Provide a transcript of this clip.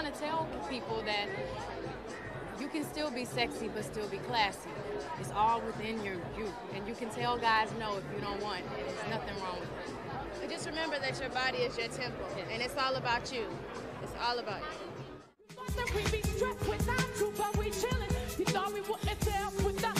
to tell people that you can still be sexy but still be classy. It's all within you. And you can tell guys no if you don't want it. There's nothing wrong with it. But just remember that your body is your temple, and it's all about you. It's all about you. We be stressed with our truth, but we chillin'. You thought we wouldn't tell with the